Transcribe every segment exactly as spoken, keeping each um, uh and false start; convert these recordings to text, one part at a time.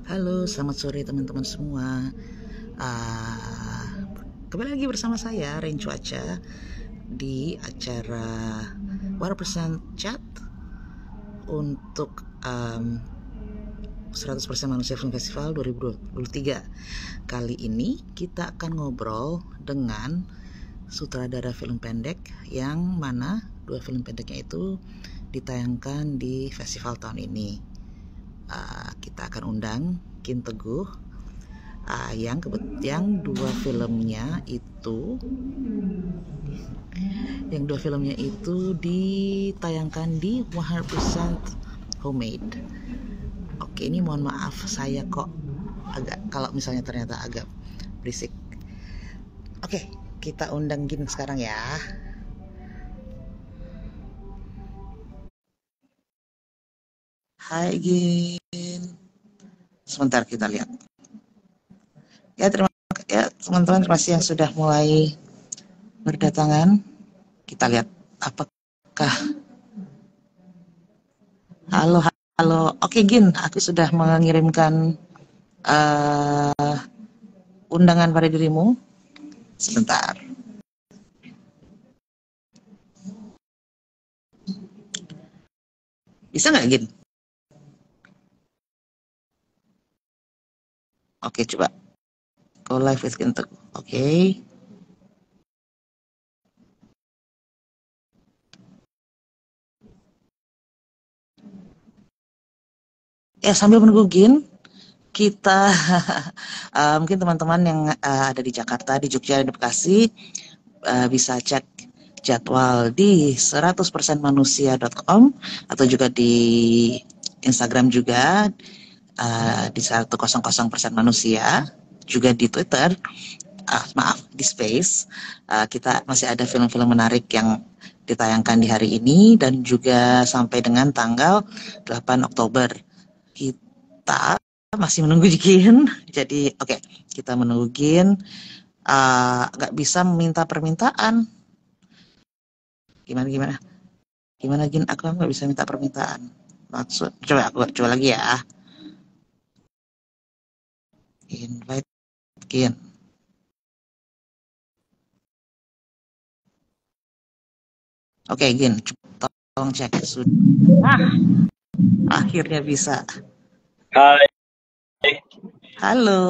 Halo, selamat sore teman-teman semua. Uh, kembali lagi bersama saya Rain Cuaca di acara one percent Chat untuk um, seratus persen Manusia Film Festival dua ribu dua puluh tiga. Kali ini kita akan ngobrol dengan sutradara film pendek yang mana dua film pendeknya itu ditayangkan di festival tahun ini. Uh, kita akan undang Kin Teguh uh, yang kebet yang dua filmnya itu yang dua filmnya itu ditayangkan di one hundred percent Homemade. Oke, ini mohon maaf saya kok agak kalau misalnya ternyata agak berisik. Oke, kita undang Gin sekarang ya. Hai Gin. Sebentar kita lihat. Ya terima ya teman-teman, terima kasih yang sudah mulai berdatangan. Kita lihat apakah halo halo. Oke Gin, aku sudah mengirimkan uh, undangan pada dirimu. Sebentar. Bisa nggak Gin? Oke, coba go live with Kin Teguh. Oke. Ya, sambil menunggu Gin, kita uh, mungkin teman-teman yang uh, ada di Jakarta, di Jogja, di Bekasi uh, bisa cek jadwal di seratus persen manusia dot com atau juga di Instagram juga uh, di seratus persen manusia, juga di Twitter. Uh, maaf, di Space uh, kita masih ada film-film menarik yang ditayangkan di hari ini dan juga sampai dengan tanggal delapan Oktober. Kita masih menunggu Gin, jadi oke okay, kita menunggu Gin. Uh, gak bisa meminta permintaan. Gimana gimana? Gimana Gin? Aku nggak bisa minta permintaan. Maksud, coba aku coba lagi ya. Invite Gin. Oke, okay, Gin, tolong cek sudah. Ah, akhirnya bisa. Hai. Halo.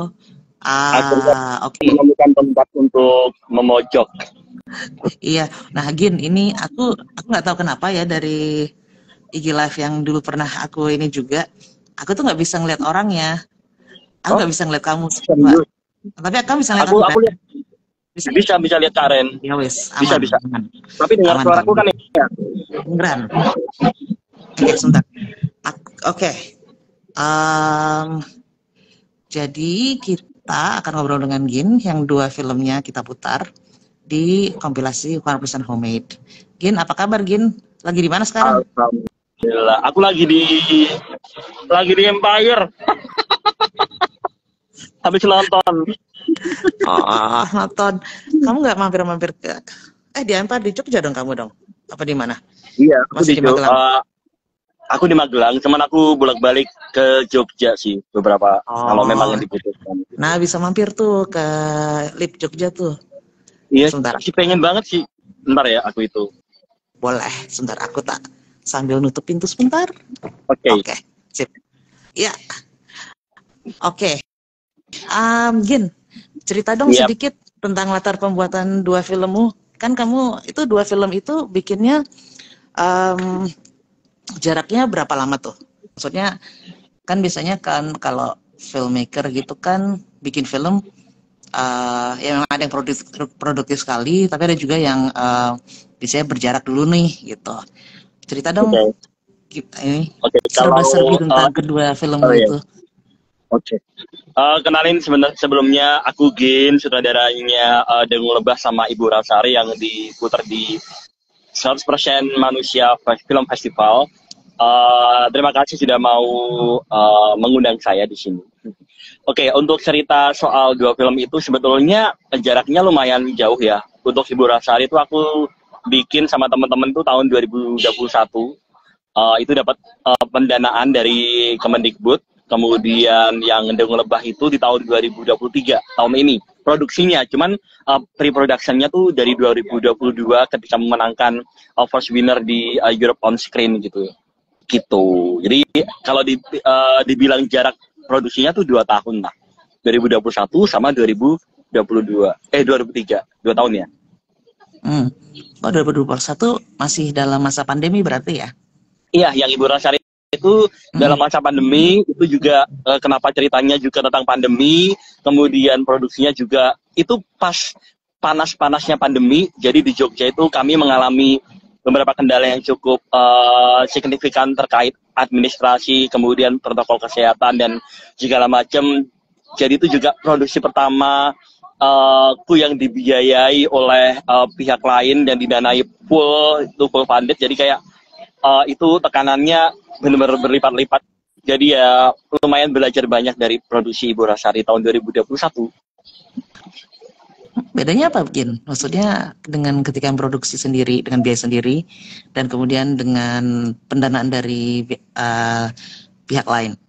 Ah, oke. Okay. Menemukan tempat untuk memojok. Iya. Nah, Gin, ini aku aku nggak tahu kenapa ya dari I G Live yang dulu pernah aku ini juga, aku tuh nggak bisa ngeliat orangnya. Aku nggak oh? bisa ngeliat kamu, Mbak. Tapi kamu bisa ngeliat aku. Aku, aku lihat. Bisa, bisa, bisa lihat Karen. Ya wis, aman. Bisa, bisa. Aman. Tapi dengar suaraku kan ya. Beneran. Oke, sebentar. Oke. Okay. Um, jadi kita akan ngobrol dengan Gin yang dua filmnya kita putar di kompilasi one percent Homemade. Gin, apa kabar Gin? Lagi di mana sekarang? Alhamdulillah. Aku lagi di lagi di Empire. Habis nonton. Oh, nonton. Kamu nggak mampir-mampir ke eh di Empire di Jogja dong kamu dong? Apa di mana? Iya, aku Masih di, di Magelang. Uh, aku di Magelang, cuman aku bolak-balik ke Jogja sih beberapa oh. kalau memang yang dibutuhkan. Nah, bisa mampir tuh ke Lip Jogja tuh. Iya, sebentar. Sih pengen banget sih. Bentar ya aku itu. Boleh, sebentar aku tak sambil nutup pintu sebentar. Oke. Okay. Oke, okay, sip. Ya. Oke. Okay. Um, Gin, cerita dong yep. sedikit tentang latar pembuatan dua filmmu. Kan kamu itu dua film itu bikinnya um, jaraknya berapa lama tuh? Maksudnya kan biasanya kan kalau filmmaker gitu kan bikin film uh, ya memang ada yang produktif, produktif sekali, tapi ada juga yang uh, biasanya berjarak dulu nih gitu. Cerita dong okay. kita ini okay, serba-serbi tentang uh, kedua film oh, itu. Iya. Oke, okay. uh, kenalin sebenarnya sebelumnya aku Gin, sutradaranya uh, Dengung Lebah sama Ibu Rasari yang diputar di seratus persen Manusia Film Festival. Uh, terima kasih sudah mau uh, mengundang saya di sini. Oke, okay, untuk cerita soal dua film itu sebetulnya jaraknya lumayan jauh ya. Untuk Ibu Rasari itu aku bikin sama teman-teman tuh tahun dua ribu dua puluh satu. Uh, itu dapat uh, pendanaan dari Kemendikbud. Kemudian yang Dengung Lebah itu di tahun dua ribu dua puluh tiga, tahun ini produksinya. Cuman uh, pre-production-nya tuh dari dua ribu dua puluh dua ketika memenangkan uh, first winner di uh, Europe on Screen gitu. Gitu. Jadi kalau di, uh, dibilang jarak produksinya tuh dua tahun lah. dua ribu dua puluh satu sama dua ribu dua puluh dua. Eh dua ribu tiga, dua tahun ya. Hmm. Oh, dua ribu dua puluh satu masih dalam masa pandemi berarti ya? Iya, yang Ibu Rasari itu hmm. dalam masa pandemi, itu juga uh, kenapa ceritanya juga tentang pandemi, kemudian produksinya juga itu pas panas-panasnya pandemi. Jadi di Jogja itu kami mengalami beberapa kendala yang cukup uh, signifikan terkait administrasi, kemudian protokol kesehatan dan segala macam. Jadi itu juga produksi pertama uh, ku yang dibiayai oleh uh, pihak lain dan didanai full, itu full funded. Jadi kayak Uh, itu tekanannya benar-benar berlipat-lipat. Jadi ya lumayan belajar banyak dari produksi Ibu Rasari tahun dua ribu dua puluh satu. Bedanya apa, Gin? Maksudnya dengan ketika produksi sendiri, dengan biaya sendiri, dan kemudian dengan pendanaan dari uh, pihak lain?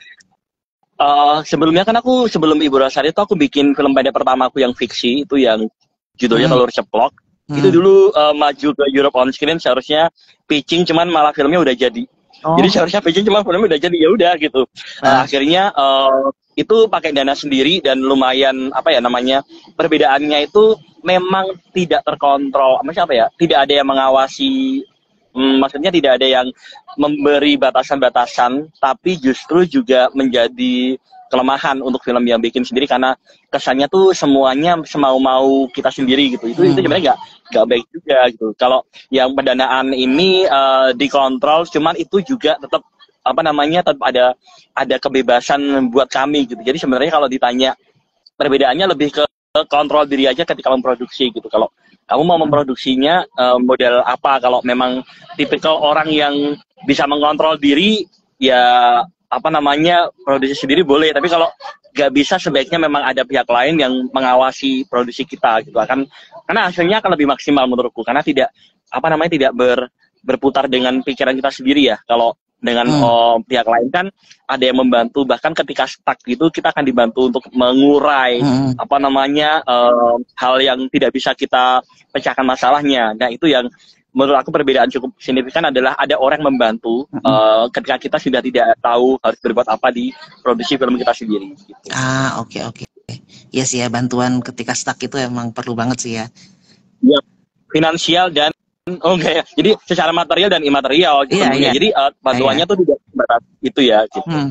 Uh, sebelumnya kan aku, sebelum Ibu Rasari itu aku bikin film pendek pertama aku yang fiksi, itu yang judulnya hmm. Telur Ceplok. Hmm. Itu dulu uh, maju ke Europe on Screen, seharusnya pitching, cuman malah filmnya udah jadi. Oh. Jadi seharusnya pitching, cuman filmnya udah jadi, ya udah gitu. Nah. Uh, akhirnya uh, itu pakai dana sendiri dan lumayan apa ya namanya, perbedaannya itu memang tidak terkontrol. Maksudnya apa ya? Tidak ada yang mengawasi. Hmm, maksudnya tidak ada yang memberi batasan-batasan, tapi justru juga menjadi kelemahan untuk film yang bikin sendiri karena kesannya tuh semuanya semau-mau kita sendiri gitu. Itu hmm. itu sebenarnya nggak nggak baik juga gitu. Kalau yang pendanaan ini uh, dikontrol, cuman itu juga tetap apa namanya tetap ada ada kebebasan buat kami gitu. Jadi sebenarnya kalau ditanya perbedaannya lebih ke kontrol diri aja ketika memproduksi gitu. Kalau kamu mau memproduksinya uh, model apa, kalau memang tipikal orang yang bisa mengontrol diri ya apa namanya produksi sendiri boleh, tapi kalau nggak bisa sebaiknya memang ada pihak lain yang mengawasi produksi kita gitu kan, karena hasilnya akan lebih maksimal menurutku, karena tidak apa namanya tidak ber, berputar dengan pikiran kita sendiri ya. Kalau dengan hmm. oh, pihak lain kan ada yang membantu, bahkan ketika stuck gitu kita akan dibantu untuk mengurai hmm. apa namanya uh, hal yang tidak bisa kita pecahkan masalahnya. Nah itu yang menurut aku perbedaan cukup signifikan adalah ada orang membantu mm-hmm. uh, ketika kita sudah tidak tahu harus berbuat apa di produksi film kita sendiri. Gitu. Ah oke okay, oke. Okay. Iya sih ya, bantuan ketika stuck itu emang perlu banget sih ya. Ya, finansial dan oh enggak ya. Jadi secara material dan imaterial. Gitu. Iya, iya. Jadi uh, bantuannya iya, iya. tuh tidak sebatas itu ya. Gitu. Hmm.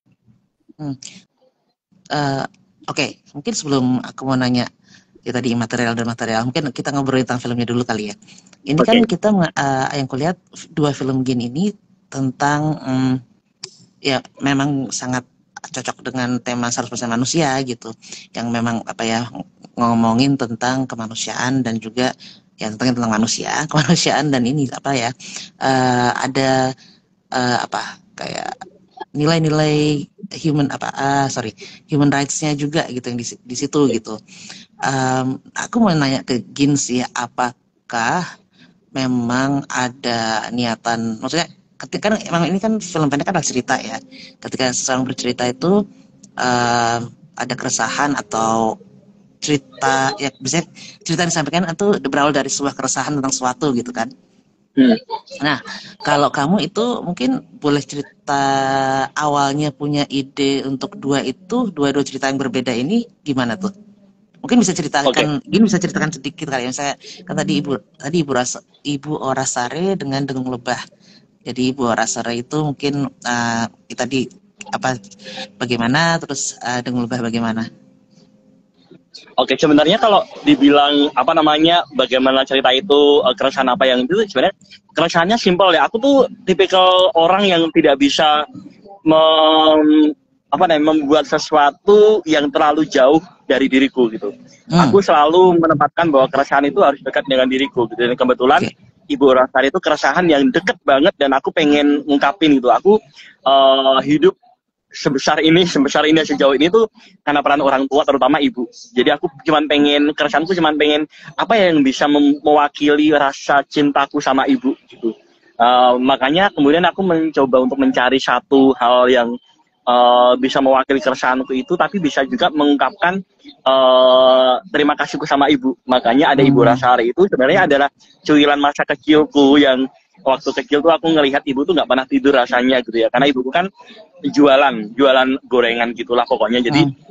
Hmm. Uh, oke, okay. Mungkin sebelum aku mau nanya ya tadi material dan material, mungkin kita ngobrolin tentang filmnya dulu kali ya. Ini okay. kan kita uh, yang kulihat dua film Gin ini tentang um, ya memang sangat cocok dengan tema seratus persen manusia gitu, yang memang apa ya ngomongin tentang kemanusiaan dan juga ya tentang tentang manusia, kemanusiaan dan ini apa ya uh, ada uh, apa kayak nilai-nilai human apa uh, sorry human rights-nya juga gitu yang di, di situ gitu. Um, aku mau nanya ke Gin sih, apakah memang ada niatan, maksudnya ketika kan emang ini kan film pendek kan ada cerita ya, ketika seseorang bercerita itu um, ada keresahan atau cerita ya bisa cerita disampaikan itu berawal dari sebuah keresahan tentang sesuatu gitu kan. Hmm. Nah, kalau kamu itu mungkin boleh cerita awalnya punya ide untuk dua itu, dua-dua cerita yang berbeda ini gimana tuh? Mungkin bisa ceritakan, okay. Gini bisa ceritakan sedikit kali ya. Saya kan tadi ibu, tadi ibu Ras, ibu Orasare dengan Dengung Lebah. Jadi ibu Orasare itu mungkin uh, tadi apa, bagaimana, terus uh, Dengung Lebah bagaimana? Oke, sebenarnya kalau dibilang apa namanya bagaimana cerita itu, keresahan apa yang itu, sebenarnya keresahannya simpel ya. Aku tuh tipikal orang yang tidak bisa mem, apa namanya membuat sesuatu yang terlalu jauh dari diriku gitu. Hmm. Aku selalu menempatkan bahwa keresahan itu harus dekat dengan diriku gitu. Dan kebetulan okay. Ibu Rasari itu keresahan yang dekat banget dan aku pengen ngungkapin gitu. Aku uh, hidup sebesar ini, sebesar ini sejauh ini tuh karena peran orang tua, terutama ibu. Jadi aku cuman pengen, keresahanku cuman pengen apa yang bisa mewakili rasa cintaku sama ibu gitu. Uh, makanya kemudian aku mencoba untuk mencari satu hal yang uh, bisa mewakili keresahanku itu, tapi bisa juga mengungkapkan uh, terima kasihku sama ibu. Makanya ada Ibu Hmm. Rasari itu sebenarnya adalah cuilan masa kecilku yang waktu kecil tuh aku ngelihat ibu tuh nggak pernah tidur rasanya gitu ya, karena ibuku kan jualan jualan gorengan gitulah pokoknya. Jadi Hmm.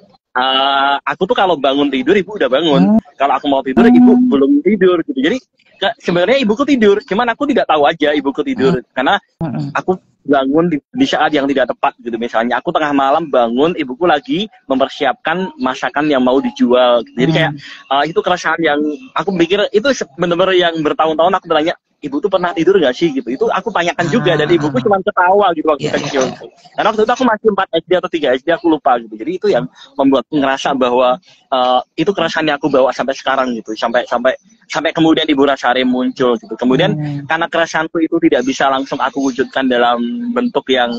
uh, aku tuh kalau bangun tidur ibu udah bangun, Hmm. kalau aku mau tidur ibu belum tidur gitu. Jadi ke- sebenarnya ibuku tidur, cuman aku tidak tahu aja ibuku tidur karena Hmm. aku bangun di, di saat yang tidak tepat gitu. Misalnya aku tengah malam bangun, ibuku lagi mempersiapkan masakan yang mau dijual gitu. Jadi kayak uh, itu keresahan yang aku pikir itu se- bener-bener yang bertahun-tahun aku bertanya, ibu tuh pernah tidur gak sih gitu. Itu aku tanyakan juga, dan ibuku cuma ketawa gitu waktu Ya, ya, kecil ya. gitu. Karena waktu itu aku masih empat S D atau tiga S D, aku lupa gitu. Jadi itu yang membuat ngerasa bahwa uh, itu keresahan yang aku bawa sampai sekarang gitu, sampai sampai sampai kemudian Ibu Rasari muncul gitu. Kemudian Hmm. karena keresahanku itu tidak bisa langsung aku wujudkan dalam bentuk yang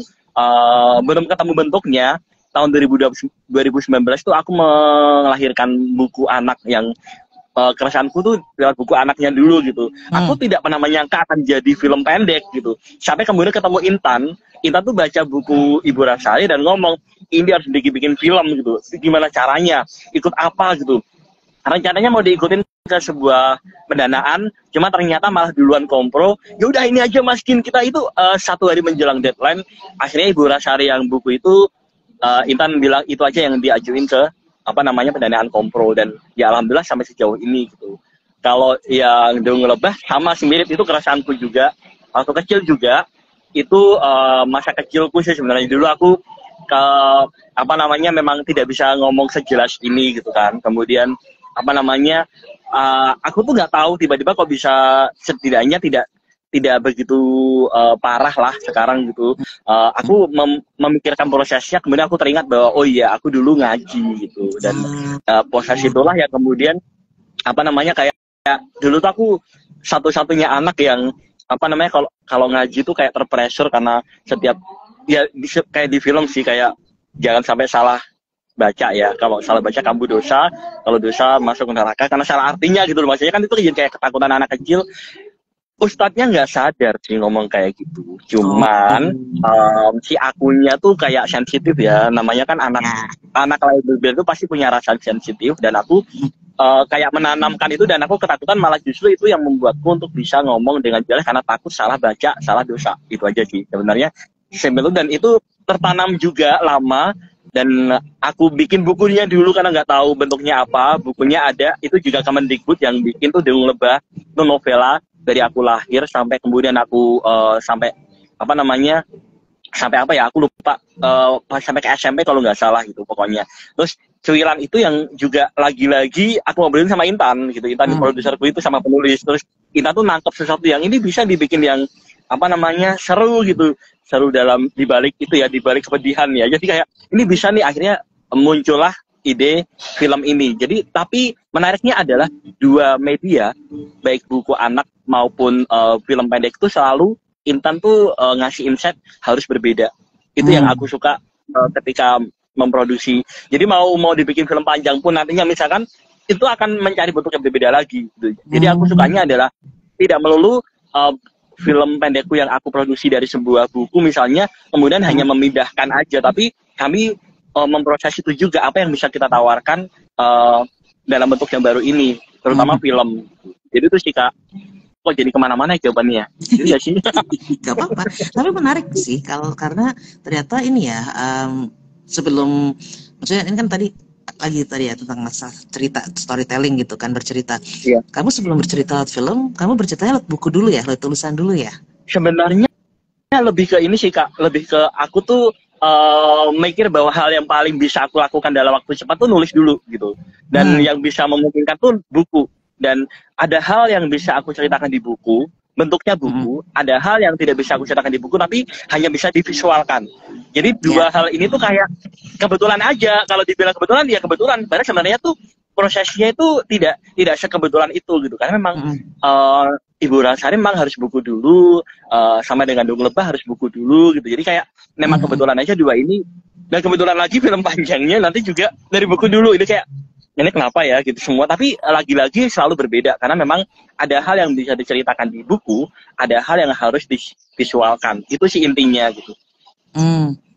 uh, belum ketemu bentuknya, tahun dua ribu dua ribu sembilan belas itu aku melahirkan buku anak yang uh, keresahanku tuh lewat buku anaknya dulu gitu. Aku Hmm. tidak pernah menyangka akan jadi film pendek gitu. Sampai kemudian ketemu Intan, Intan tuh baca buku Ibu Rasari dan ngomong, ini harus dibikin film gitu. Gimana caranya? Ikut apa gitu? Rencananya mau diikutin ke sebuah pendanaan, cuma ternyata malah duluan kompro. Ya udah ini aja masukin kita itu uh, satu hari menjelang deadline. Akhirnya Ibu Rasari yang buku itu, uh, Intan bilang itu aja yang diajuin ke apa namanya pendanaan kompro, dan ya alhamdulillah sampai sejauh ini gitu. Kalau yang Daun Lebah sama sih, mirip, itu keresahanku juga. Waktu kecil juga itu uh, masa kecilku sih sebenarnya. Dulu aku ke apa namanya memang tidak bisa ngomong sejelas ini gitu kan. Kemudian apa namanya uh, aku tuh nggak tahu tiba-tiba kok bisa, setidaknya tidak tidak begitu uh, parah lah sekarang gitu. Uh, aku mem memikirkan prosesnya, kemudian aku teringat bahwa oh iya aku dulu ngaji gitu, dan uh, proses itulah yang kemudian apa namanya kayak, kayak dulu tuh aku satu-satunya anak yang apa namanya kalau kalau ngaji tuh kayak terpressure, karena setiap ya di, kayak di film sih, kayak jangan sampai salah baca ya, kalau salah baca kamu dosa, kalau dosa masuk ke neraka karena salah artinya gitu loh. Maksudnya kan itu jadi kayak ketakutan anak kecil. Ustadznya nggak sadar sih ngomong kayak gitu, cuman um, si akunya tuh kayak sensitif ya, namanya kan anak anak lahir itu pasti punya rasa sensitif, dan aku uh, kayak menanamkan itu, dan aku ketakutan malah justru itu yang membuatku untuk bisa ngomong dengan jelas karena takut salah baca, salah dosa. Itu aja sih sebenarnya simpel, dan itu tertanam juga lama. Dan aku bikin bukunya dulu karena nggak tahu bentuknya apa. Bukunya ada, itu juga Kemendikbud yang bikin tuh Daun Lebah, itu novela dari aku lahir sampai kemudian aku uh, sampai apa namanya sampai apa ya aku lupa, uh, sampai ke S M P kalau nggak salah gitu pokoknya. Terus cuilan itu yang juga lagi-lagi aku ngobrolin sama Intan gitu, Intan hmm. produserku itu sama penulis. Terus Intan tuh nangkep sesuatu yang ini bisa dibikin yang apa namanya seru gitu, seru dalam dibalik itu ya, dibalik kepedihan ya. Jadi kayak ini bisa nih, akhirnya muncullah ide film ini. Jadi tapi menariknya adalah dua media, baik buku anak maupun uh, film pendek itu selalu Intan tuh uh, ngasih insight harus berbeda. Itu hmm. yang aku suka uh, ketika memproduksi. Jadi mau mau dibikin film panjang pun nantinya misalkan itu akan mencari bentuk yang berbeda lagi gitu. Jadi aku sukanya adalah tidak melulu uh, film pendekku yang aku produksi dari sebuah buku misalnya kemudian hanya memindahkan aja, tapi kami uh, memproses itu juga, apa yang bisa kita tawarkan uh, dalam bentuk yang baru ini, terutama hmm. film. Jadi itu sih Kak. Kok jadi kemana-mana jawabannya? Jadi ya sih. Gak apa-apa. Tapi menarik sih kalau karena ternyata ini ya um, sebelum, maksudnya ini kan tadi lagi tadi ya tentang masa cerita storytelling gitu kan, bercerita. Iya. Kamu sebelum bercerita lewat film, kamu berceritanya lewat buku dulu ya, lewat tulisan dulu ya? Sebenarnya lebih ke ini sih Kak, lebih ke aku tuh uh, mikir bahwa hal yang paling bisa aku lakukan dalam waktu cepat tuh nulis dulu gitu. Dan hmm. yang bisa memungkinkan tuh buku. Dan ada hal yang bisa aku ceritakan di buku, bentuknya buku, hmm. ada hal yang tidak bisa aku ceritakan di buku, tapi hanya bisa divisualkan. Jadi dua yeah. hal ini tuh kayak kebetulan aja. Kalau dibilang kebetulan, ya kebetulan. Padahal sebenarnya tuh prosesnya itu tidak tidak sekebetulan itu gitu. Karena memang hmm. uh, Ibu Rasari memang harus buku dulu, uh, sama dengan Daun Lebah harus buku dulu gitu. Jadi kayak memang hmm. kebetulan aja dua ini. Dan kebetulan lagi film panjangnya nanti juga dari buku dulu. Ini kayak ini kenapa ya gitu semua, tapi lagi-lagi selalu berbeda karena memang ada hal yang bisa diceritakan di buku, ada hal yang harus divisualkan. Itu sih intinya gitu. Hmm.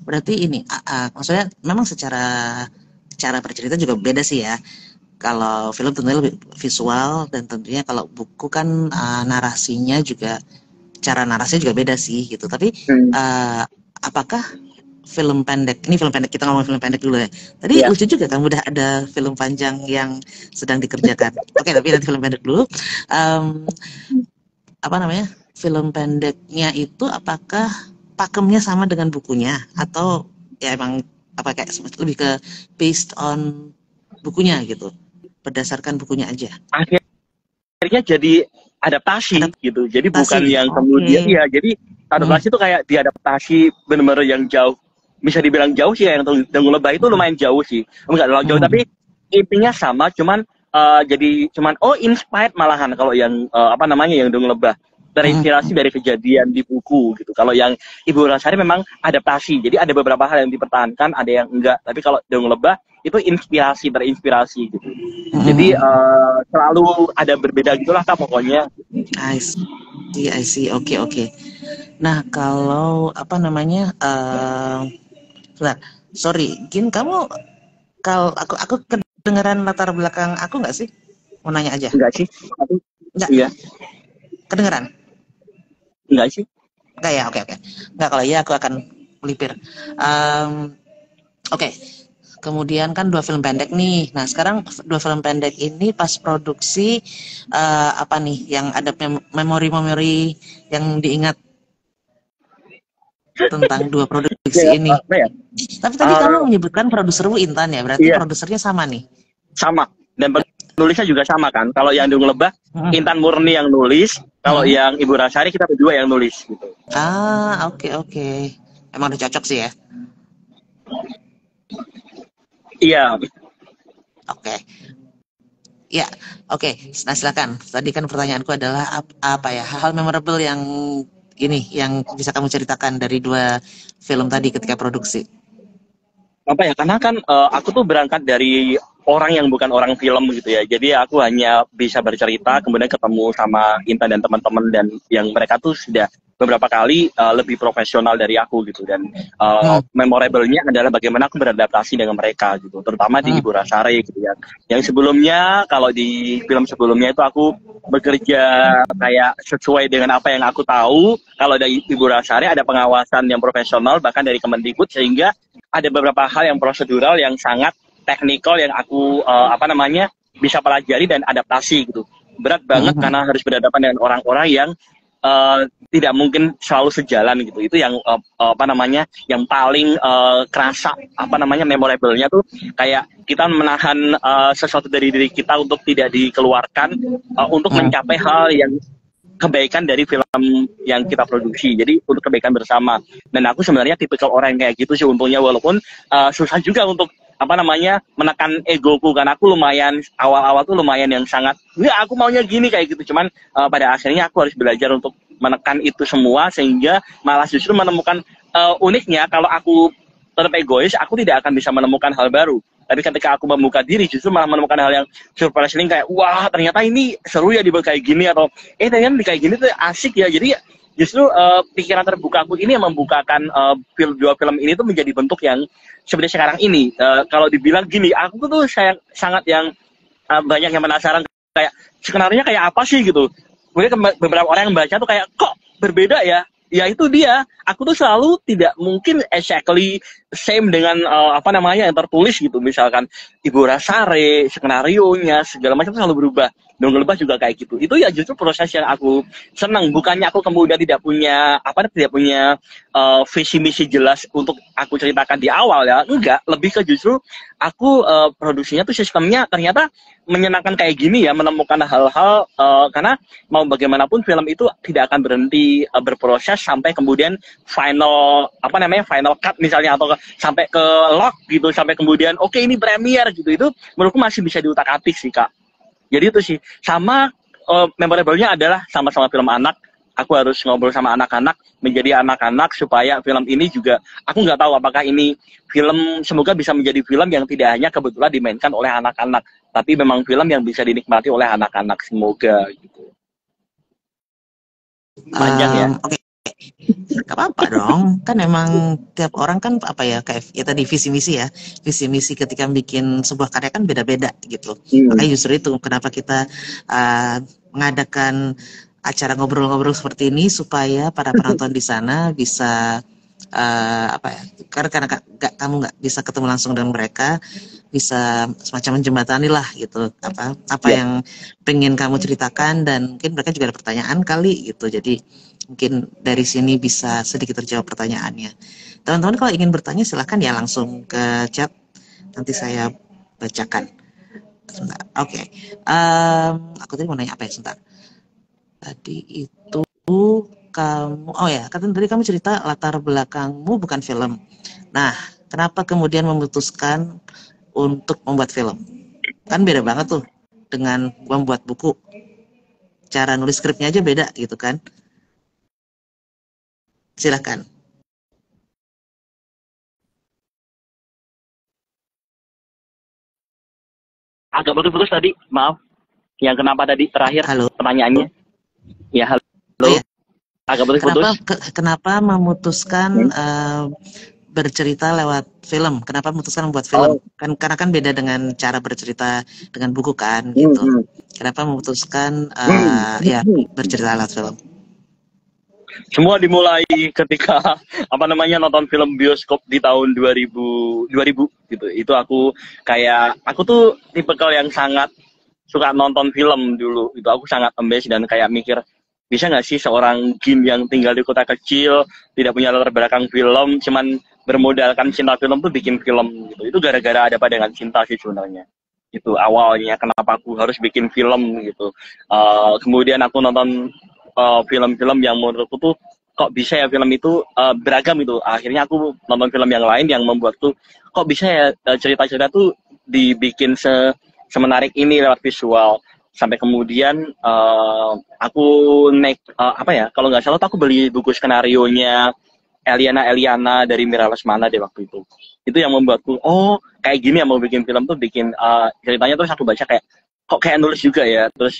berarti ini, uh, uh, maksudnya memang secara cara bercerita juga beda sih ya. Kalau film tentunya lebih visual dan tentunya kalau buku kan uh, narasinya juga cara narasinya juga beda sih gitu. Tapi Hmm. uh, apakah film pendek, ini film pendek, kita ngomong film pendek dulu ya. Tadi Ya. lucu juga kan udah ada film panjang yang sedang dikerjakan. Oke, tapi nanti film pendek dulu. Um, apa namanya? Film pendeknya itu apakah pakemnya sama dengan bukunya atau ya emang apa kayak lebih ke based on bukunya gitu, berdasarkan bukunya aja. Akhirnya jadi adaptasi gitu. Jadi bukan Adaptasi, yang oke. kemudian, iya, jadi Hmm. adaptasi itu kayak diadaptasi benar-benar yang jauh. Bisa dibilang jauh sih ya, yang Dangun Lebah itu lumayan jauh sih. Enggak terlalu jauh, tapi Hmm. intinya sama, cuman uh, jadi cuman oh inspired malahan kalau yang uh, apa namanya yang Dangun Lebah Hmm. terinspirasi dari kejadian di buku gitu. Kalau yang Ibu Rasari memang adaptasi. Jadi ada beberapa hal yang dipertahankan, ada yang enggak. Tapi kalau Dangun Lebah itu inspirasi, terinspirasi gitu. Jadi Hmm. uh, selalu ada berbeda gitulah Kak pokoknya. I see, I see. Oke, oke. Nah, kalau apa namanya? Uh, sorry, Gin, kamu kalau aku aku kedengeran latar belakang aku nggak sih? Mau nanya aja. Enggak sih? Nggak, Iya. kedengeran? Enggak sih? Enggak ya, oke, oke. Nggak, kalau iya aku akan melipir. Um, oke. Kemudian kan dua film pendek nih. Nah, sekarang dua film pendek ini pas produksi uh, apa nih yang ada memori-memori yang diingat tentang dua Ya, produksi ini. apa ya? Tapi tadi Uh, kamu menyebutkan produsermu Intan ya, berarti iya, produsernya sama nih. sama. Dan penulisnya juga sama kan. Kalau yang Dangun Lebah, Hmm. Intan Murni yang nulis. Kalau Hmm. yang Ibu Rasari kita berdua yang nulis gitu. Ah, oke, okay, oke. Okay. Emang udah cocok sih ya. Iya. Oke. Okay. Ya, oke. Okay. Nah, silakan. Tadi kan pertanyaanku adalah apa ya hal-hal memorable yang ini yang bisa kamu ceritakan dari dua film tadi ketika produksi. Apa ya, karena kan uh, aku tuh berangkat dari orang yang bukan orang film gitu ya, jadi aku hanya bisa bercerita, kemudian ketemu sama Intan dan teman-teman, dan yang mereka tuh sudah beberapa kali uh, lebih profesional dari aku gitu, dan uh, Hmm. memorable-nya adalah bagaimana aku beradaptasi dengan mereka gitu, terutama di Hmm. Ibu Rasari gitu ya. Yang sebelumnya, kalau di film sebelumnya itu aku bekerja kayak sesuai dengan apa yang aku tahu. Kalau dari Ibu Rasari ada pengawasan yang profesional bahkan dari Kemendikbud, sehingga ada beberapa hal yang prosedural yang sangat teknikal yang aku uh, apa namanya bisa pelajari dan adaptasi gitu. Berat banget Hmm. karena harus berhadapan dengan orang-orang yang uh, tidak mungkin selalu sejalan gitu. Itu yang uh, uh, apa namanya yang paling uh, kerasa apa namanya memorable-nya tuh kayak kita menahan uh, sesuatu dari diri kita untuk tidak dikeluarkan uh, untuk Hmm. mencapai hal yang kebaikan dari film yang kita produksi, jadi untuk kebaikan bersama. Dan aku sebenarnya tipikal orang yang kayak gitu sih untungnya, walaupun uh, susah juga untuk apa namanya menekan egoku, karena aku lumayan awal-awal tuh lumayan yang sangat ya aku maunya gini kayak gitu, cuman uh, pada akhirnya aku harus belajar untuk menekan itu semua, sehingga malah justru menemukan uh, uniknya kalau aku tetap egois, aku tidak akan bisa menemukan hal baru. Tapi ketika aku membuka diri, justru malah menemukan hal yang surprising, kayak wah ternyata ini seru ya dibuat kayak gini, atau eh ternyata di kayak gini tuh asik ya. Jadi justru uh, pikiran terbuka aku ini yang membukakan uh, film dua film ini tuh menjadi bentuk yang seperti sekarang ini. Uh, kalau dibilang gini, aku tuh sayang, sangat yang uh, banyak yang penasaran kayak skenario kayak apa sih gitu. Kemudian beberapa orang yang baca tuh kayak kok berbeda ya. Ya itu dia, aku tuh selalu tidak mungkin exactly same dengan uh, apa namanya yang tertulis gitu. Misalkan Ibu Rasari, skenario-nya segala macam selalu berubah. Dangun Lebah juga kayak gitu. Itu ya justru proses yang aku senang. Bukannya aku kemudian tidak punya apa tidak punya uh, visi misi jelas untuk aku ceritakan di awal ya. Enggak, lebih ke justru aku uh, produksinya tuh sistemnya ternyata menyenangkan kayak gini ya, menemukan hal-hal uh, karena mau bagaimanapun film itu tidak akan berhenti uh, berproses sampai kemudian final apa namanya final cut misalnya, atau ke, sampai ke lock gitu, sampai kemudian oke okay, ini premier gitu. Itu menurutku masih bisa diutak-atik sih Kak. Jadi itu sih sama uh, memorable-nya adalah sama-sama film anak. Aku harus ngobrol sama anak-anak, menjadi anak-anak supaya film ini juga, aku nggak tahu apakah ini film, semoga bisa menjadi film yang tidak hanya kebetulan dimainkan oleh anak-anak, tapi memang film yang bisa dinikmati oleh anak-anak, semoga gitu. Panjang ya. Um, Oke, okay. Gak apa-apa dong, kan emang tiap orang kan apa ya, kayak ya tadi visi misi ya, visi misi ketika bikin sebuah karya kan beda-beda gitu. Hmm. Makanya justru itu kenapa kita uh, mengadakan acara ngobrol-ngobrol seperti ini supaya para penonton di sana bisa uh, apa ya, karena karena gak, kamu nggak bisa ketemu langsung dengan mereka, bisa semacam menjembatani lah gitu apa apa Ya. yang pengen kamu ceritakan, dan mungkin mereka juga ada pertanyaan kali gitu, jadi mungkin dari sini bisa sedikit terjawab pertanyaannya. Teman-teman kalau ingin bertanya silahkan ya langsung ke chat, nanti saya bacakan. Sebentar. Oke, okay. um, aku tadi mau nanya apa ya, sebentar. Tadi itu kamu, oh ya, katanya tadi kamu cerita latar belakangmu bukan film. Nah, kenapa kemudian memutuskan untuk membuat film? Kan beda banget tuh dengan membuat buku. Cara nulis skripnya aja beda gitu kan. Silakan. Agak putus-putus tadi, maaf. Yang kenapa tadi terakhir Halo. pertanyaannya? Ya, halo. Oh, ya. Agak putus-putus. Kenapa ke, kenapa memutuskan hmm? uh, bercerita lewat film? Kenapa memutuskan membuat film? Oh. Kan karena kan beda dengan cara bercerita dengan buku kan, gitu. Hmm. Kenapa memutuskan uh, hmm. ya bercerita lewat film? Semua dimulai ketika apa namanya nonton film bioskop di tahun dua ribu gitu. Itu aku kayak aku tuh tipikal yang sangat suka nonton film dulu. Itu aku sangat amazed dan kayak mikir, bisa nggak sih seorang Gin yang tinggal di kota kecil, tidak punya latar belakang film, cuman bermodalkan cinta film tuh bikin film gitu. Itu gara-gara ada pada dengan cinta sih sebenarnya. Itu awalnya kenapa aku harus bikin film gitu. Uh, kemudian aku nonton film-film uh, yang menurutku tuh kok bisa ya film itu uh, beragam itu. Akhirnya aku nonton film yang lain yang membuatku kok bisa ya cerita-cerita tuh dibikin se semenarik ini lewat visual. Sampai kemudian uh, aku naik uh, apa ya, kalau nggak salah tuh aku beli buku skenario nya Eliana Eliana dari Mira Lesmana deh waktu itu. Itu yang membuatku, oh kayak gini ya mau bikin film tuh, bikin uh, ceritanya terus aku baca kayak kok kayak nulis juga ya. Terus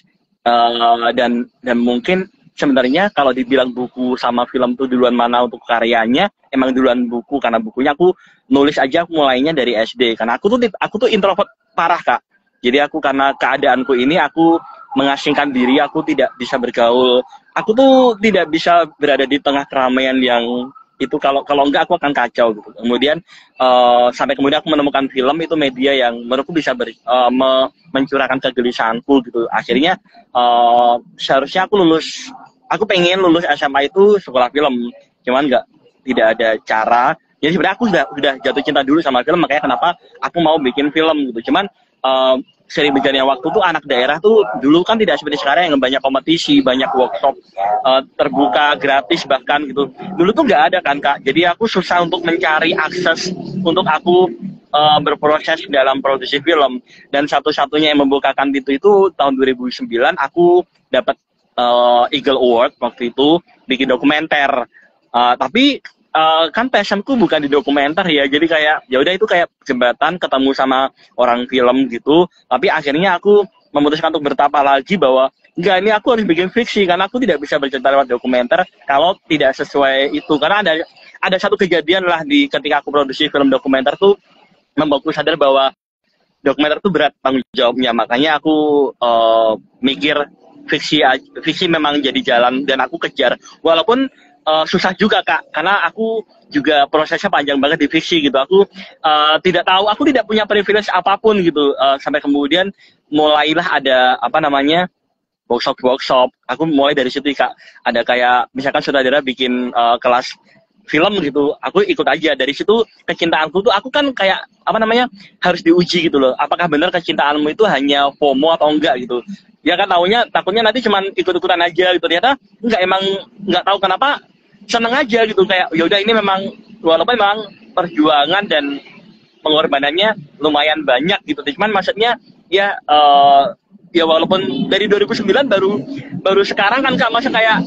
uh, dan dan mungkin sebenarnya kalau dibilang buku sama film tuh duluan mana untuk karyanya, emang duluan buku, karena bukunya aku nulis aja aku mulainya dari S D. Karena aku tuh aku tuh introvert parah, Kak. Jadi aku karena keadaanku ini aku mengasingkan diri, aku tidak bisa bergaul. Aku tuh tidak bisa berada di tengah keramaian yang itu, kalau kalau enggak aku akan kacau gitu. Kemudian uh, sampai kemudian aku menemukan film itu media yang menurutku bisa ber, uh, me, mencurahkan kegelisahanku gitu. Akhirnya uh, seharusnya aku lulus, aku pengen lulus S M A itu sekolah film, cuman enggak, tidak ada cara. Jadi sebenarnya aku sudah sudah jatuh cinta dulu sama film, makanya kenapa aku mau bikin film gitu. Cuman uh, sering berjalannya waktu tuh anak daerah tuh dulu kan tidak seperti sekarang yang banyak kompetisi, banyak workshop uh, terbuka, gratis bahkan gitu. Dulu tuh nggak ada kan, Kak. Jadi aku susah untuk mencari akses untuk aku uh, berproses dalam produksi film. Dan satu-satunya yang membukakan pintu itu tahun dua ribu sembilan aku dapat uh, Eagle Award waktu itu bikin dokumenter. Uh, tapi Uh, kan passionku bukan di dokumenter ya, jadi kayak ya udah itu kayak jembatan ketemu sama orang film gitu. Tapi akhirnya aku memutuskan untuk bertapa lagi bahwa enggak, ini aku harus bikin fiksi karena aku tidak bisa bercerita lewat dokumenter kalau tidak sesuai itu. Karena ada ada satu kejadian lah di ketika aku produksi film dokumenter tuh membuatku sadar bahwa dokumenter tuh berat tanggung jawabnya. Makanya aku uh, mikir fiksi fiksi memang jadi jalan dan aku kejar, walaupun Uh, susah juga, Kak, karena aku juga prosesnya panjang banget di fiksi gitu. Aku uh, tidak tahu, aku tidak punya privilege apapun gitu. Uh, sampai kemudian mulailah ada apa namanya workshop-workshop. Aku mulai dari situ, Kak. Ada kayak misalkan saudara bikin uh, kelas film gitu, aku ikut aja. Dari situ kecintaanku tuh, aku kan kayak apa namanya harus diuji gitu loh. Apakah benar kecintaanmu itu hanya FOMO atau enggak gitu? Ya kan taunya takutnya nanti cuman ikut-ikutan aja gitu. Ternyata enggak, emang enggak tahu kenapa seneng aja gitu, kayak ya udah ini memang walaupun memang perjuangan dan pengorbanannya lumayan banyak gitu, cuman maksudnya ya uh, ya walaupun dari dua ribu sembilan baru baru sekarang kan, Kak, masa kayak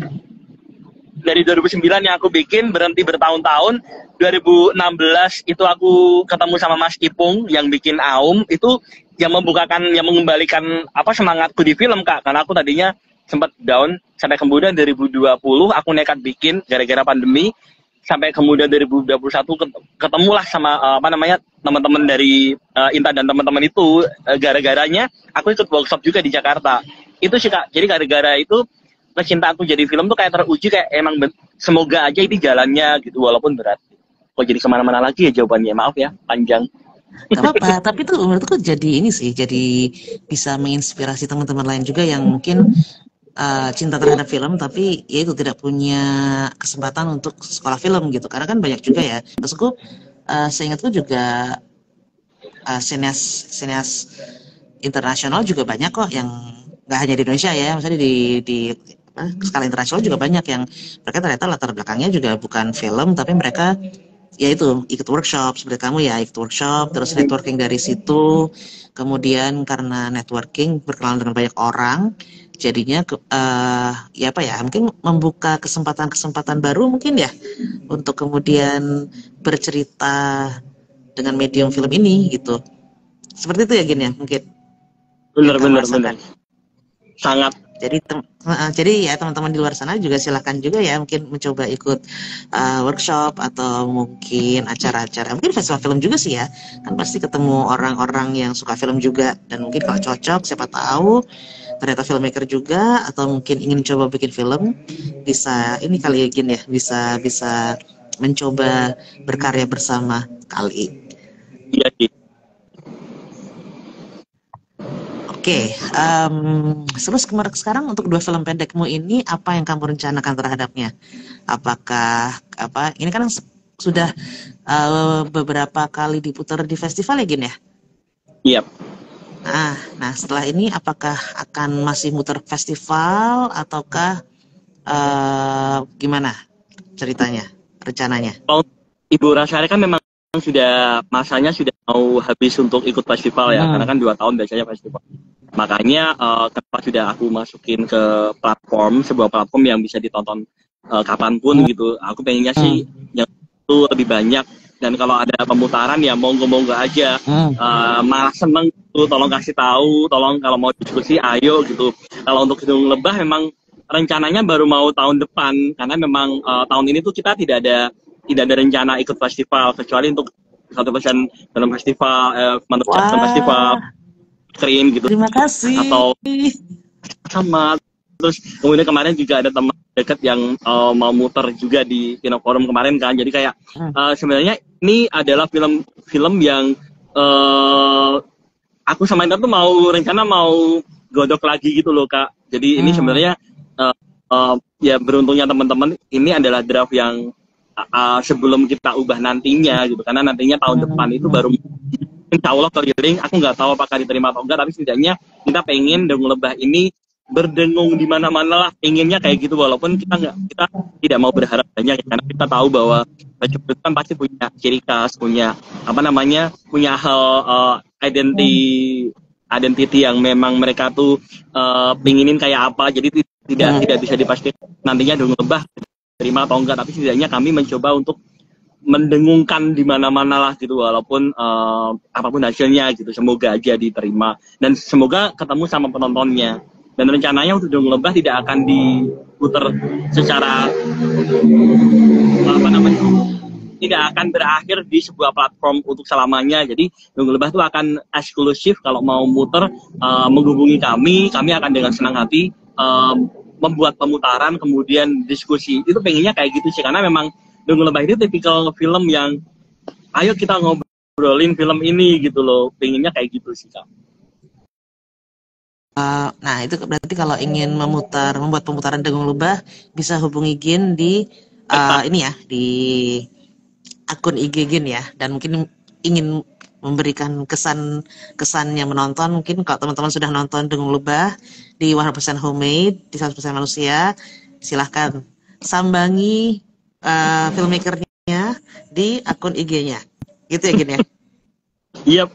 dari dua ribu sembilan yang aku bikin berhenti bertahun-tahun. Dua ribu enam belas itu aku ketemu sama Mas Ipung yang bikin Aum, itu yang membukakan, yang mengembalikan apa semangatku di film, Kak, karena aku tadinya sempat down sampai kemudian dua ribu dua puluh aku nekat bikin gara-gara pandemi, sampai kemudian dua ribu dua puluh satu ketemulah sama uh, apa namanya teman-teman dari uh, Intan dan teman-teman itu, uh, gara-garanya aku ikut workshop juga di Jakarta itu sih Kak. Jadi gara-gara itu kecintaan aku jadi film tuh kayak teruji, kayak emang semoga aja ini jalannya gitu walaupun berat. Kok jadi kemana-mana lagi ya jawabannya, maaf ya panjang. Gak apa-apa, tapi itu menurutku jadi ini sih, jadi bisa menginspirasi teman-teman lain juga yang mungkin uh, cinta terhadap film tapi ya itu tidak punya kesempatan untuk sekolah film gitu, karena kan banyak juga ya. Maksudku uh, seingatku juga uh, sinias sinias internasional juga banyak kok yang nggak hanya di Indonesia ya, misalnya di di uh, skala internasional juga banyak yang mereka ternyata latar belakangnya juga bukan film tapi mereka ya itu ikut workshop seperti kamu ya, ikut workshop terus networking dari situ, kemudian karena networking berkenalan dengan banyak orang jadinya ke, uh, ya apa ya mungkin membuka kesempatan-kesempatan baru mungkin ya untuk kemudian bercerita dengan medium film ini gitu, seperti itu ya Gin ya mungkin. Bener bener bener sangat. Jadi tem uh, jadi ya teman-teman di luar sana juga silahkan juga ya mungkin mencoba ikut uh, workshop atau mungkin acara-acara, mungkin festival film juga sih ya, kan pasti ketemu orang-orang yang suka film juga dan mungkin kalau cocok siapa tahu ternyata filmmaker juga atau mungkin ingin coba bikin film bisa ini kali ya Gin ya, bisa bisa mencoba berkarya bersama kali. Iya sih. Oke, okay, um, terus kemarin sekarang untuk dua film pendekmu ini apa yang kamu rencanakan terhadapnya? Apakah apa? Ini kan sudah uh, beberapa kali diputar di festival ya Gin ya? Iya. Yep. Nah, nah setelah ini apakah akan masih muter festival ataukah uh, gimana ceritanya, rencananya? Oh, Ibu Rasari kan memang sudah masanya sudah mau habis untuk ikut festival ya, hmm. karena kan dua tahun biasanya festival. Makanya uh, kenapa sudah aku masukin ke platform, sebuah platform yang bisa ditonton uh, kapanpun hmm. gitu. Aku pengennya hmm. sih yang itu lebih banyak, dan kalau ada pemutaran ya monggo-monggo aja. Hmm. Uh, malah seneng tuh, tolong kasih tahu, tolong kalau mau diskusi ayo gitu. Kalau untuk Hidung Lebah memang rencananya baru mau tahun depan, karena memang uh, tahun ini tuh kita tidak ada tidak ada rencana ikut festival kecuali untuk satu persen dalam festival, eh, wow. festival screen gitu. Terima kasih. Atau sama. Terus kemudian kemarin juga ada teman dekat yang uh, mau muter juga di Kinoforum kemarin kan. Jadi kayak hmm. uh, sebenarnya ini adalah film-film yang uh, aku sama Intan tuh mau rencana mau godok lagi gitu loh Kak. Jadi hmm. ini sebenarnya uh, uh, ya beruntungnya teman-teman ini adalah draft yang uh, sebelum kita ubah nantinya gitu. Karena nantinya tahun hmm. depan itu baru insya Allah keliling. Aku nggak tahu apakah diterima atau enggak, tapi setidaknya kita pengen Dengung Lebah ini berdengung di mana-mana lah, inginnya kayak gitu, walaupun kita nggak kita tidak mau berharap banyak karena kita tahu bahwa baju kan pasti punya ciri khas, punya apa namanya, punya hal uh, identity identity yang memang mereka tuh uh, pinginin kayak apa, jadi tidak hmm. tidak bisa dipastikan nantinya Dengung Lebah terima atau enggak, tapi setidaknya kami mencoba untuk mendengungkan di mana-mana lah gitu, walaupun uh, apapun hasilnya gitu, semoga aja diterima dan semoga ketemu sama penontonnya. Dan rencananya untuk Dengung Lebah tidak akan diputar secara apa namanya, tidak akan berakhir di sebuah platform untuk selamanya. Jadi Dengung Lebah itu akan eksklusif, kalau mau muter uh, menghubungi kami, kami akan dengan senang hati uh, membuat pemutaran kemudian diskusi. Itu pengennya kayak gitu sih, karena memang Dengung Lebah itu tipikal film yang ayo kita ngobrolin film ini gitu loh, pengennya kayak gitu sih Kak. Uh, nah itu berarti kalau ingin memutar, membuat pemutaran Dengung Lebah bisa hubungi Gin di uh, ini ya, di akun I G Gin ya, dan mungkin ingin memberikan kesan kesannya menonton, mungkin kalau teman-teman sudah nonton Dengung Lebah di seratus persen Homemade, di seratus persen Manusia, silahkan sambangi uh, filmmakernya di akun I G-nya, gitu ya Gin ya. Iya. Yep.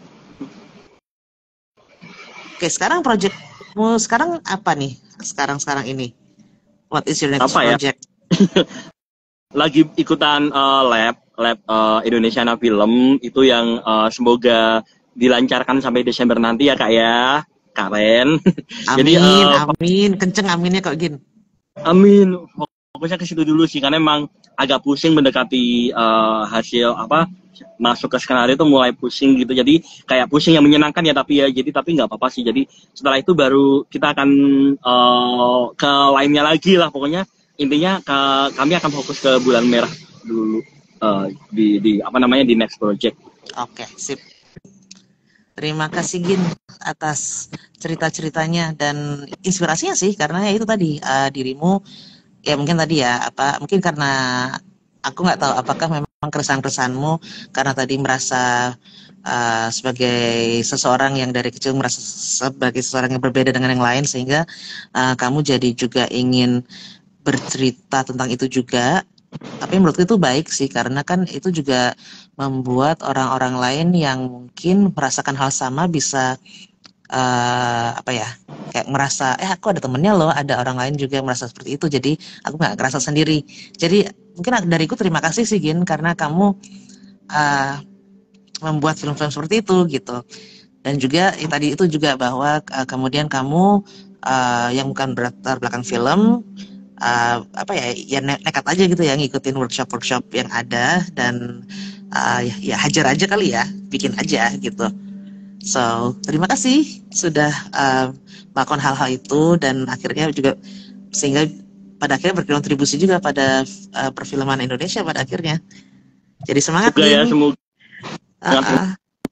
Oke, sekarang projectmu sekarang apa nih? Sekarang-sekarang ini. What is your next apa project? Ya? Lagi ikutan uh, lab, lab uh, Indonesiana Film, itu yang uh, semoga dilancarkan sampai Desember nanti ya Kak ya. Karen. Jadi Amin, uh, amin, kenceng aminnya kok Gin. amin. Fokusnya ke situ dulu sih, karena emang agak pusing mendekati uh, hasil apa masuk ke skenario itu mulai pusing gitu. Jadi kayak pusing yang menyenangkan ya, tapi ya jadi tapi nggak apa-apa sih. Jadi setelah itu baru kita akan uh, ke lainnya lagi lah. Pokoknya intinya ke, kami akan fokus ke Bulan Merah dulu uh, di di apa namanya di next project. Oke, sip. Terima kasih Gin atas cerita-ceritanya dan inspirasinya sih, karena ya itu tadi uh, dirimu ya mungkin tadi ya apa mungkin karena aku nggak tahu apakah memang keresahan-keresahanmu karena tadi merasa uh, sebagai seseorang yang dari kecil merasa sebagai seseorang yang berbeda dengan yang lain, sehingga uh, kamu jadi juga ingin bercerita tentang itu juga. Tapi menurutku itu baik sih, karena kan itu juga membuat orang-orang lain yang mungkin merasakan hal sama bisa uh, apa ya, kayak merasa eh aku ada temennya loh, ada orang lain juga yang merasa seperti itu, jadi aku nggak ngerasa sendiri. Jadi mungkin dariku terima kasih sih Gin, karena kamu uh, membuat film-film seperti itu gitu. Dan juga ya, tadi itu juga bahwa uh, kemudian kamu uh, yang bukan berlatar belakang film uh, apa ya ya ne- nekat aja gitu ya ngikutin workshop-workshop yang ada, dan uh, ya, ya hajar aja kali ya, bikin aja gitu. So, terima kasih sudah uh, melakukan hal-hal itu, dan akhirnya juga sehingga pada akhirnya berkontribusi juga pada uh, perfilman Indonesia pada akhirnya. Jadi semangat Semoga ya, Gin. semoga. Uh-uh.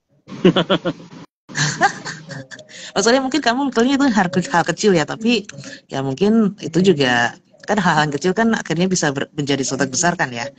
Maksudnya mungkin kamu mikirin itu hal, hal kecil ya, tapi ya mungkin itu juga kan hal-hal yang kecil kan akhirnya bisa ber, menjadi sesuatu besar kan ya.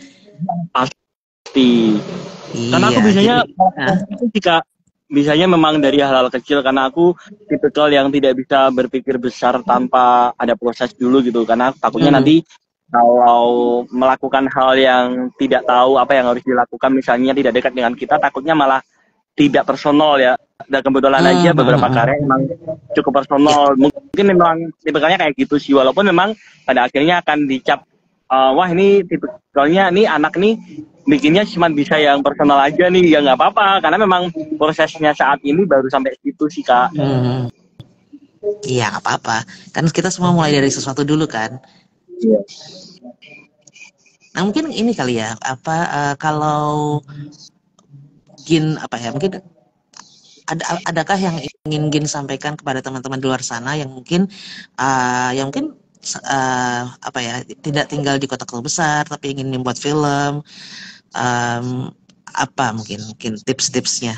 Pasti. Iya, Karena aku bisanya jadi, jika bisanya memang dari hal-hal kecil, karena aku tipikal yang tidak bisa berpikir besar tanpa ada proses dulu gitu, karena takutnya hmm. nanti kalau melakukan hal yang tidak tahu apa yang harus dilakukan, misalnya tidak dekat dengan kita, takutnya malah tidak personal ya. Dan kebetulan hmm. aja beberapa hmm. karya memang cukup personal, yeah. Mungkin memang tipikalnya kayak gitu sih, walaupun memang pada akhirnya akan dicap uh, wah ini tipikalnya nih anak nih bikinnya cuma bisa yang personal aja nih, ya nggak apa-apa, karena memang prosesnya saat ini baru sampai situ sih Kak. Hmm. Iya nggak apa-apa, kan kita semua mulai dari sesuatu dulu kan. Yeah. Nah mungkin ini kali ya, apa uh, kalau Gin apa ya, mungkin ada adakah yang ingin Gin sampaikan kepada teman-teman di luar sana yang mungkin uh, yang mungkin uh, apa ya tidak tinggal di kota-kota besar tapi ingin membuat film. Um, apa mungkin mungkin tips-tipsnya?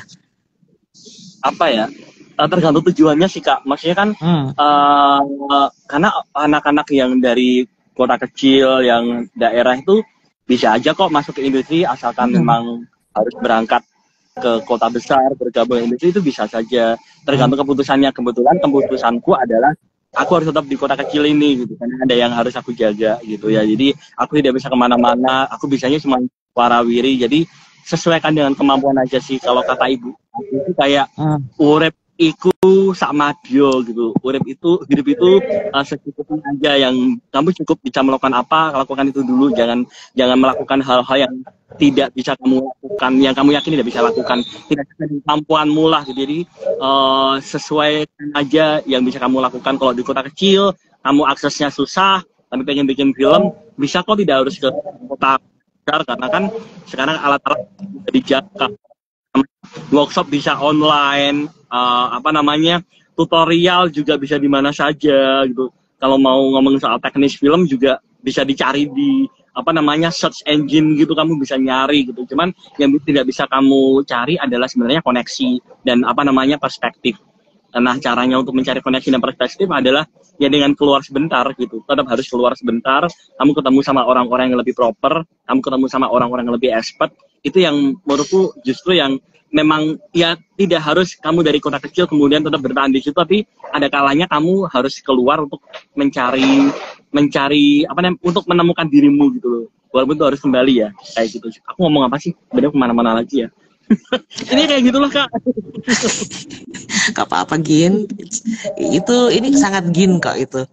Apa ya? Tergantung tujuannya sih Kak. Maksudnya kan hmm. uh, karena anak-anak yang dari kota kecil, yang daerah itu bisa aja kok masuk ke industri, asalkan hmm. memang harus berangkat ke kota besar, bergabung industri itu bisa saja. Tergantung hmm. keputusannya. Kebetulan keputusanku adalah aku harus tetap di kota kecil ini gitu, karena ada yang harus aku jaga gitu ya. Jadi aku tidak bisa kemana-mana. Aku bisanya cuma warawiri, jadi sesuaikan dengan kemampuan aja sih. Kalau kata ibu itu kayak hmm. urip iku sama dia gitu, urip itu hidup itu uh, secukupnya aja, yang kamu cukup bisa melakukan apa, lakukan itu dulu. Jangan jangan melakukan hal-hal yang tidak bisa kamu lakukan, yang kamu yakin tidak bisa lakukan, tidak sesuai kemampuanmu lah gitu. Jadi uh, sesuaikan aja yang bisa kamu lakukan. Kalau di kota kecil kamu aksesnya susah tapi pengen bikin film, bisa kok, tidak harus ke kota besar, karena kan sekarang alat-alat bisa dijaga, workshop bisa online, uh, apa namanya tutorial juga bisa di mana saja gitu. Kalau mau ngomong soal teknis film juga bisa dicari di apa namanya search engine gitu, kamu bisa nyari gitu. Cuman yang tidak bisa kamu cari adalah sebenarnya koneksi dan apa namanya perspektif. Nah, caranya untuk mencari koneksi dan perspektif adalah ya dengan keluar sebentar gitu. Tetap harus keluar sebentar, kamu ketemu sama orang-orang yang lebih proper, kamu ketemu sama orang-orang yang lebih expert. Itu yang menurutku justru yang memang ya tidak harus kamu dari kota kecil kemudian tetap bertahan di situ, tapi ada kalanya kamu harus keluar untuk mencari mencari apa namanya untuk menemukan dirimu gitu loh. Walaupun itu harus kembali ya kayak gitu. Aku ngomong apa sih? Bener kemana-mana lagi ya. Ini kayak gitulah Kak. Gak apa-apa Gin, itu ini sangat Gin kok itu.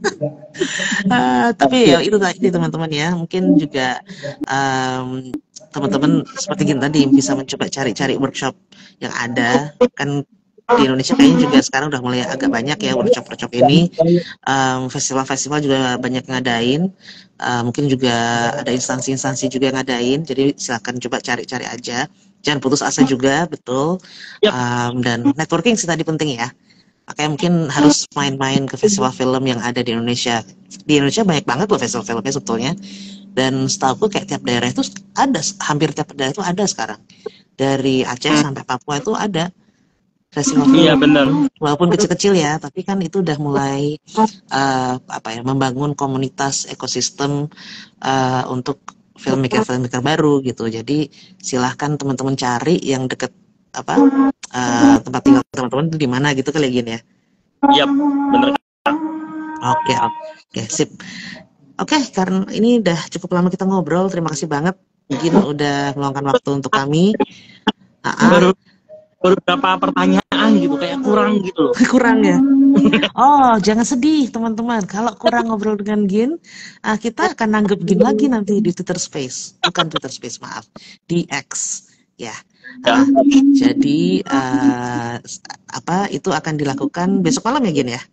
uh, tapi ya itu tadi teman-teman ya, mungkin juga um, teman-teman seperti gini tadi bisa mencoba cari-cari workshop yang ada. Kan di Indonesia kayaknya juga sekarang udah mulai agak banyak ya workshop-workshop ini. Um, festival-festival juga banyak ngadain. Uh, mungkin juga ada instansi-instansi juga yang ngadain. Jadi silakan coba cari-cari aja. Jangan putus asa juga, betul. Yap. Um, dan networking sih tadi penting ya. Makanya mungkin harus main-main ke festival film yang ada di Indonesia. Di Indonesia banyak banget loh festival filmnya sebetulnya. Dan setahu kayak tiap daerah itu ada, hampir tiap daerah itu ada sekarang. Dari Aceh sampai Papua itu ada festival film. Iya benar. Walaupun kecil-kecil ya, tapi kan itu udah mulai uh, apa ya, membangun komunitas ekosistem uh, untuk filmmaker-filmmaker baru gitu. Jadi silahkan teman-teman cari yang deket apa uh, tempat tinggal teman-teman itu di mana gitu kali gini ya. Iya benar. Oke oke sip. Oke, karena ini udah cukup lama kita ngobrol. Terima kasih banget Gin udah meluangkan waktu untuk kami. Uh-uh. Baru baru berapa pertanyaan gitu kayak kurang gitu loh. Kurang ya. Oh, jangan sedih teman-teman. Kalau kurang ngobrol dengan Gin, uh, kita akan nanggep Gin lagi nanti di Twitter Space. Bukan Twitter Space, maaf. Di X. Ya. Uh, jadi uh, apa itu akan dilakukan besok malam ya Gin ya?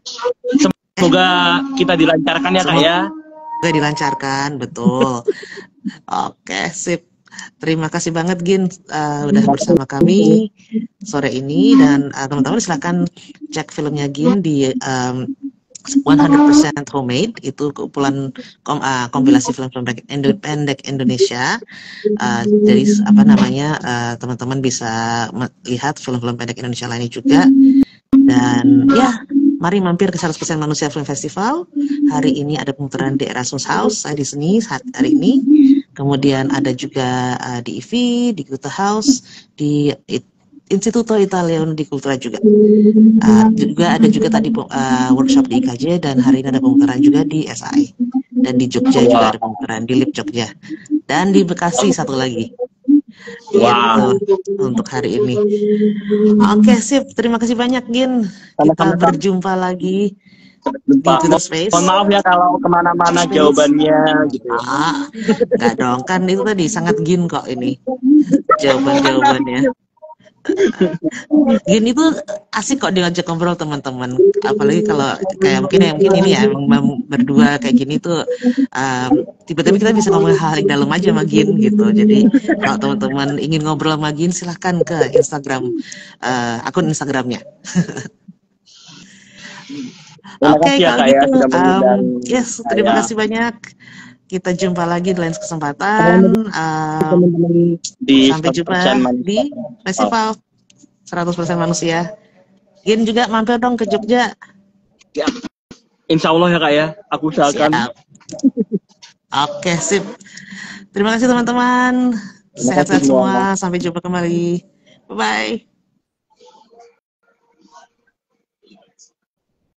Semoga kita dilancarkan ya Kak ya. Semoga dilancarkan, betul. Oke, sip. Terima kasih banget Gin uh, udah bersama kami sore ini dan uh, teman-teman silakan cek filmnya Gin di um, one hundred percent Homemade, itu kumpulan kom, uh, kompilasi film-film pendek Indonesia. Uh, jadi apa namanya uh, teman-teman bisa melihat film-film pendek Indonesia lainnya juga. Dan ya, mari mampir ke seratus persen Manusia Film Festival. Hari ini ada pemutaran di Erasmus House, saya di sini saat hari ini. Kemudian ada juga uh, di I V I, di Goethe House, di Instituto Italiano di Cultura juga. Uh, juga ada juga tadi uh, workshop di I K J dan hari ini ada pemutaran juga di S A I. Dan di Jogja juga ada pemutaran di Lip Jogja. Dan di Bekasi satu lagi. Wow. Gitu, untuk hari ini. Oke, sip. Terima kasih banyak, Gin. Kita berjumpa lagi di Twitter Space. Mohon maaf ya kalau kemana-mana jawabannya gitu. Ah, enggak dong, kan itu tadi sangat Gin kok ini jawaban-jawabannya. Gin itu asik kok diajak ngobrol teman-teman, apalagi kalau kayak mungkin ya mungkin ini ya emang berdua kayak gini tuh um, tiba-tiba kita bisa ngomong hal yang dalam aja sama Gin gitu. Jadi kalau teman-teman ingin ngobrol sama Gin silahkan ke Instagram uh, akun Instagramnya. Oke, okay, kalau ya, gitu um, yes terima kasih banyak. Kita jumpa lagi di lain kesempatan. Um, di sampai jumpa di festival seratus persen Manusia. Gin juga mampir dong ke Jogja. Ya. Insya Allah ya Kak ya. Aku usahakan. Oke, sip. Terima kasih teman-teman. Sehat-sehat semua. Sampai jumpa kembali. Bye-bye.